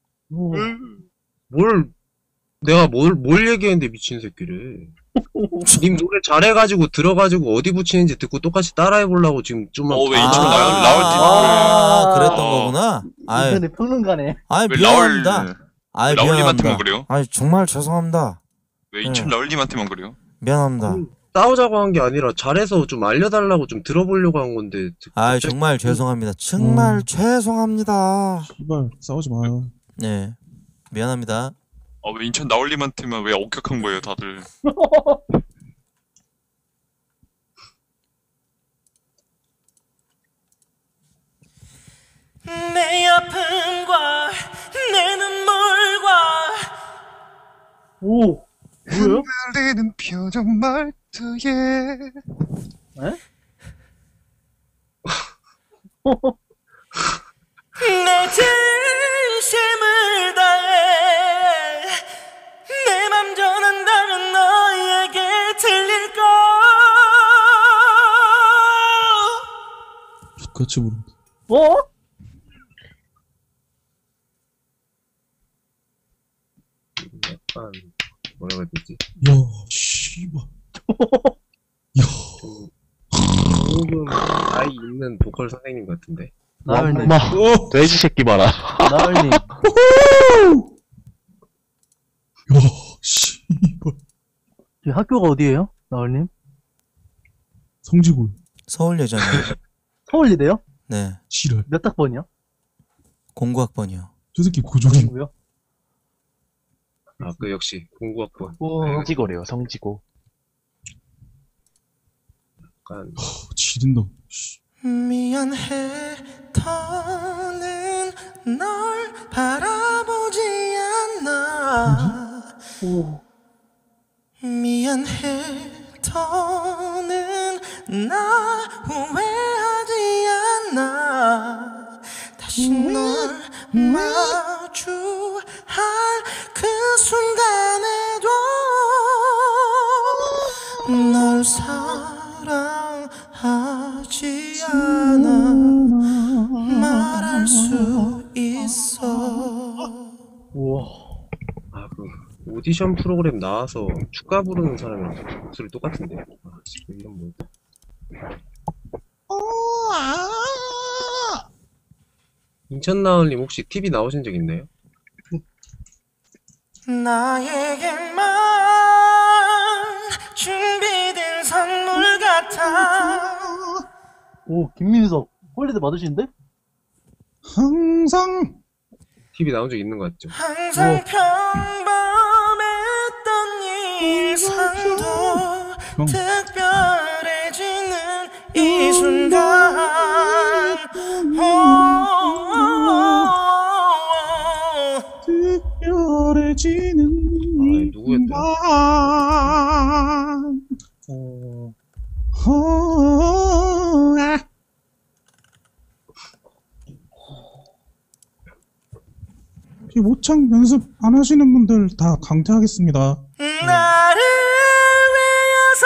[SPEAKER 18] 내가 뭘 얘기했는데 미친 새끼래. 님 노래 잘해가지고 들어가지고 어디 붙이는지 듣고 똑같이 따라해보려고 지금 좀만.
[SPEAKER 16] 왜 인천 나올
[SPEAKER 1] 그랬던 거구나. 아이,
[SPEAKER 12] 인터넷 평론가네.
[SPEAKER 1] 아이
[SPEAKER 16] 왜
[SPEAKER 1] 미안합니다. 아이
[SPEAKER 16] 라울님한테만
[SPEAKER 1] 미안합니다.
[SPEAKER 16] 그래요?
[SPEAKER 1] 아이 정말 죄송합니다.
[SPEAKER 16] 왜 인천 라울님한테만 그래요?
[SPEAKER 1] 미안합니다.
[SPEAKER 18] 싸우자고 한 게 아니라 잘해서 좀 알려달라고 좀 들어보려고 한 건데.
[SPEAKER 1] 아이 정말 죄송합니다. 정말 죄송합니다.
[SPEAKER 17] 씨발 싸우지 마요.
[SPEAKER 1] 네 미안합니다.
[SPEAKER 16] 왜 인천 나올님한테만 왜 억격한 거예요, 다들?
[SPEAKER 19] 내 아픔과 내 눈물과
[SPEAKER 12] 오 뭐예요?
[SPEAKER 17] 흔들리는 표정 말투에
[SPEAKER 19] 내 진심을 다해 내 맘 전한다면 너에게 들릴까
[SPEAKER 17] 똑같이 부른다.
[SPEAKER 18] 약간 뭐라고 해야 되지?
[SPEAKER 17] 야 씨발.
[SPEAKER 18] 조금 나이 있는 보컬 선생님 같은데.
[SPEAKER 8] 나을님. 돼지 새끼 봐라.
[SPEAKER 12] 나을님.
[SPEAKER 17] 야 씨발.
[SPEAKER 12] 저희 학교가 어디예요? 나을님?
[SPEAKER 17] 성지골.
[SPEAKER 1] 서울예전이요.
[SPEAKER 12] 서울예대요?
[SPEAKER 1] 네.
[SPEAKER 17] 지랄.
[SPEAKER 12] 몇 학번이요?
[SPEAKER 1] 공구학번이요.
[SPEAKER 17] 저 새끼 고졸이.
[SPEAKER 12] 고요?
[SPEAKER 18] 그 역시 공구학번.
[SPEAKER 8] 성지고래요, 성지고.
[SPEAKER 18] 약간
[SPEAKER 17] 지린다.
[SPEAKER 19] 미안해 더는 널 바라보지 않나 미안해 더는 나 후회하지 않나 다시 널 마주할 그 순간에도 널 사랑하지 않아 말할 수 있어.
[SPEAKER 12] 우와.
[SPEAKER 18] 그 오디션 프로그램 나와서 축가 부르는 사람이랑 목소리 똑같은데. 이건 뭐야? 인천 나올님 혹시 TV 나오신 적 있나요?
[SPEAKER 19] 나에게만 준비된 선물 같아.
[SPEAKER 12] 오 김민석 홀리드 받으시는데?
[SPEAKER 17] 항상
[SPEAKER 18] TV 나온 적 있는 것 같죠?
[SPEAKER 19] 항상 평범했던 일상도 특별해지는 이 순간
[SPEAKER 17] 특별해지는
[SPEAKER 18] 누구였대요?
[SPEAKER 17] 이 모창 연습 안 하시는 분들 다 강퇴하겠습니다.
[SPEAKER 19] 나를 위해서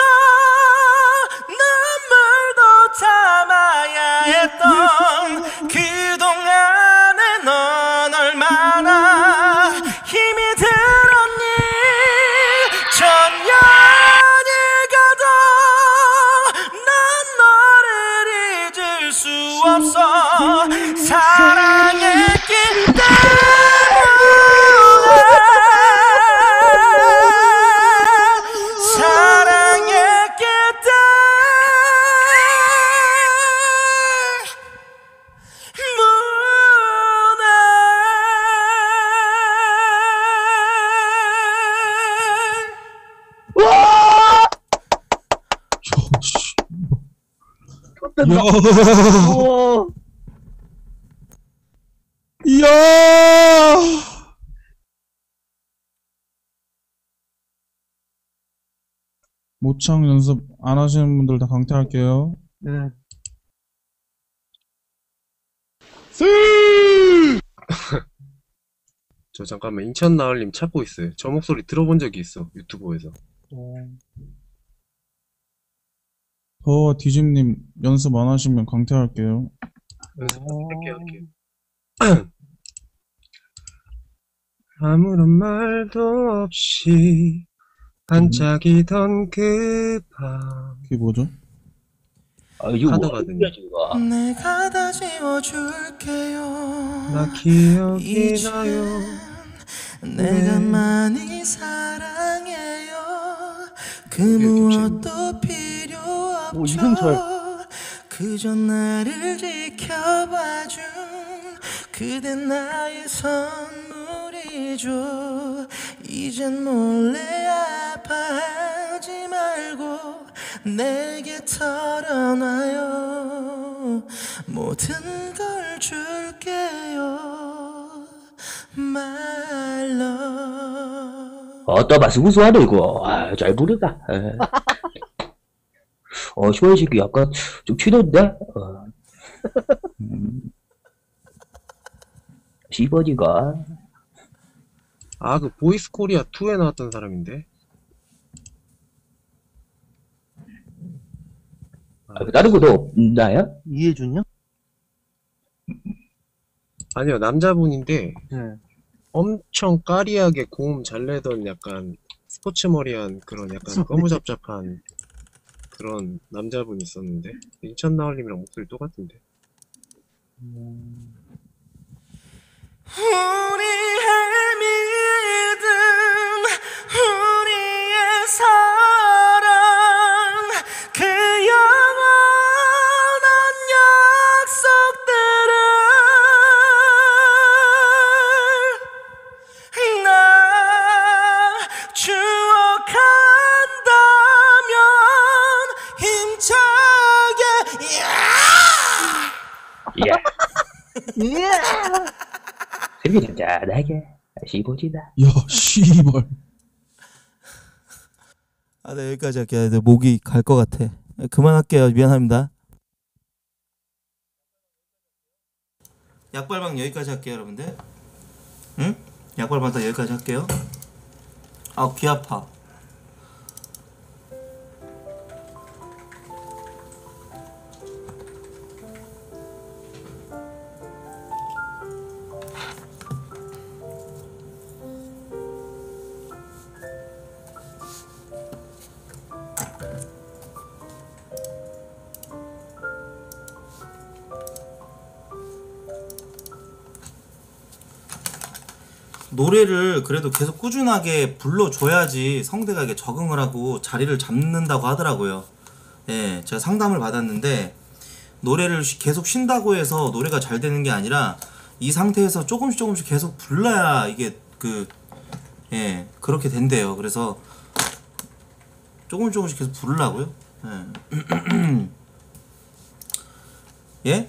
[SPEAKER 19] 눈물도 참아야 했던 그동안에 넌 얼마나 힘이 들었니 전년이 가도 난 너를 잊을 수 없어 사랑했기
[SPEAKER 17] 이야. 모창 연습 안 하시는 분들 다 강퇴할게요.
[SPEAKER 12] 네.
[SPEAKER 18] 저 잠깐만 인천 나을님 찾고 있어요. 저 목소리 들어본 적이 있어 유튜브에서.
[SPEAKER 17] 저 디즘님 연습 안 하시면 강퇴할게요.
[SPEAKER 18] 할게요. 아무런 말도 없이 반짝이던 그 밤.
[SPEAKER 17] 그게 뭐죠?
[SPEAKER 18] 카드거든요.
[SPEAKER 19] 내가 다 지워줄게요.
[SPEAKER 18] 나 기억이
[SPEAKER 19] 이젠
[SPEAKER 18] 나요.
[SPEAKER 19] 내가 많이 사랑해요. 그 무엇도 필요 없죠. 그저 나를 지켜봐준 그대 나의 선물이죠. 이젠 몰래 아파하지 말고 내게 털어놔요. 모든 걸 줄게요. 말로.
[SPEAKER 20] 어따 수수하네 이거. 잘 부르다. 시원식이 약간 좀 튀던데? 시버지가.
[SPEAKER 18] 그 보이스 코리아 2에 나왔던 사람인데.
[SPEAKER 20] 다른 것도 없나요?
[SPEAKER 12] 이해준요?
[SPEAKER 18] 아니요, 남자분인데
[SPEAKER 12] 네.
[SPEAKER 18] 엄청 까리하게 고음 잘 내던 약간 스포츠 머리한 그런 약간 거무잡잡한 그런 남자분 있었는데 인천 나을님이랑 목소리 똑같은데.
[SPEAKER 19] 우리의 믿음 우리의 사랑 그 영원한 약속들을 나 추억한다면 힘차게
[SPEAKER 20] 색이 잔잔하게 시버지다.
[SPEAKER 17] 야 씨발.
[SPEAKER 1] 네, 여기까지 할게요. 네, 목이 갈 것 같아. 그만할게요. 미안합니다. 약발방 여기까지 할게요, 여러분들. 응? 약발방 다 여기까지 할게요. 귀 아파. 노래를 그래도 계속 꾸준하게 불러줘야지 성대가 이게 적응을 하고 자리를 잡는다고 하더라고요. 예, 제가 상담을 받았는데 노래를 계속 쉰다고 해서 노래가 잘 되는 게 아니라 이 상태에서 조금씩 계속 불러야 이게 그렇게 된대요. 그래서 조금씩 계속 부르라고요. 예? 예?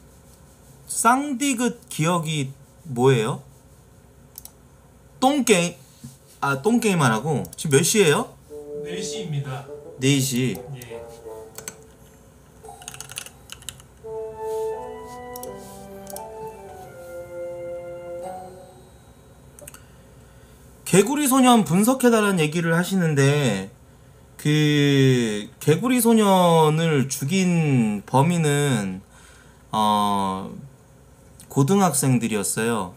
[SPEAKER 1] 쌍디귿 기억이 뭐예요? 똥게임 똥게임 하라고? 지금 몇 시에요?
[SPEAKER 19] 4시입니다.
[SPEAKER 1] 4시.
[SPEAKER 19] 예.
[SPEAKER 1] 개구리 소년 분석해달라는 얘기를 하시는데 그 개구리 소년을 죽인 범인은 고등학생들이었어요.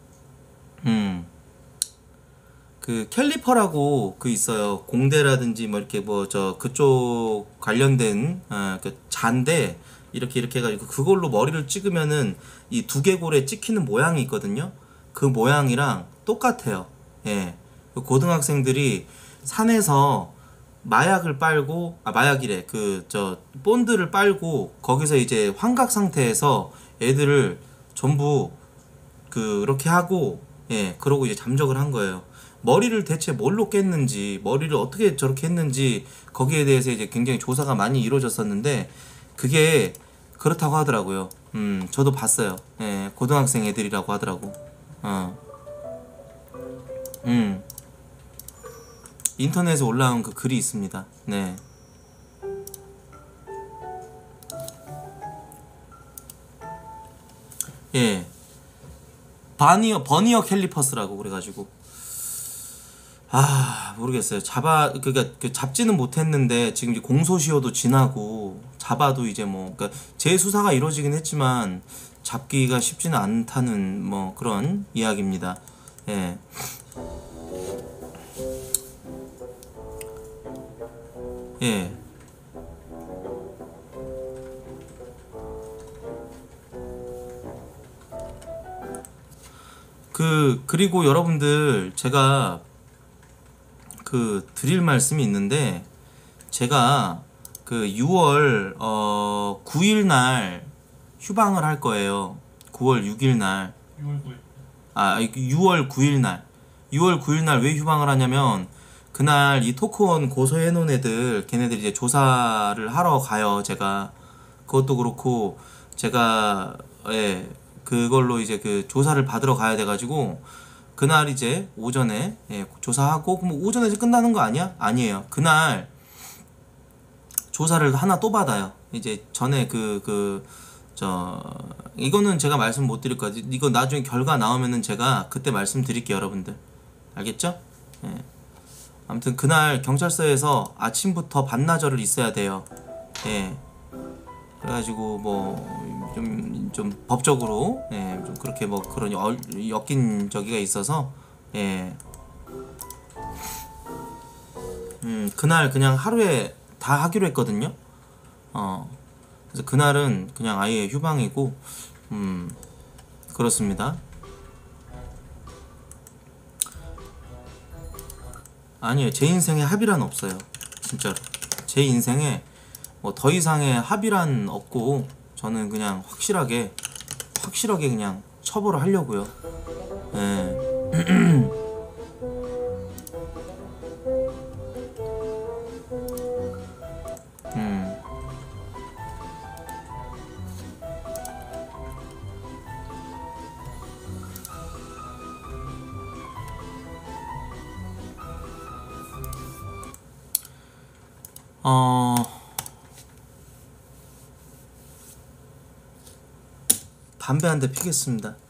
[SPEAKER 1] 그 캘리퍼라고 그 있어요. 공대라든지 뭐 이렇게 뭐 그쪽 관련된 그 잔데 이렇게 해가지고 그걸로 머리를 찍으면은 이 두개골에 찍히는 모양이 있거든요. 그 모양이랑 똑같아요. 예. 그 고등학생들이 산에서 마약을 빨고 마약이래. 본드를 빨고 거기서 이제 환각 상태에서 애들을 전부 그렇게 하고 그러고 이제 잠적을 한 거예요. 머리를 대체 뭘로 깼는지, 머리를 어떻게 저렇게 했는지 거기에 대해서 이제 굉장히 조사가 많이 이루어졌었는데 그게 그렇다고 하더라고요. 저도 봤어요. 고등학생 애들이라고 하더라고. 인터넷에 올라온 그 글이 있습니다. 네. 예. 버니어 캘리퍼스라고 그래가지고 모르겠어요. 그러니까 잡지는 못했는데 지금 이제 공소시효도 지나고 잡아도 이제 뭐 그러니까 재수사가 이루어지긴 했지만 잡기가 쉽지는 않다는 뭐 그런 이야기입니다. 예. 예. 그리고 여러분들 제가 드릴 말씀이 있는데 제가 6월 9일 날 휴방을 할 거예요. 9월 6일 날. 6월 9일 날. 6월 9일 날 왜 휴방을 하냐면 그날 이 토크원 고소해 놓은 애들 걔네들이 이제 조사를 하러 가요. 제가 그것도 그렇고 제가 그걸로 이제 조사를 받으러 가야 돼가지고 그날 이제 오전에 조사하고 그럼 오전에 이제 끝나는 거 아니야? 아니에요. 그날 조사를 하나 또 받아요. 이제 전에 이거는 제가 말씀 못 드릴 거예요. 이거 나중에 결과 나오면은 제가 그때 말씀드릴게요, 여러분들. 알겠죠? 예. 아무튼 그날 경찰서에서 아침부터 반나절을 있어야 돼요. 예. 그래가지고 뭐 좀 법적으로 좀 그렇게 뭐 그런 엮인 저기가 있어서 그날 그냥 하루에 다 하기로 했거든요. 그래서 그날은 그냥 아예 휴방이고 그렇습니다. 아니에요. 제 인생에 합의란 없어요. 진짜로 제 인생에 뭐 더 이상의 합의란 없고 저는 그냥 확실하게 그냥 처벌을 하려고요. 담배 한 대 피겠습니다.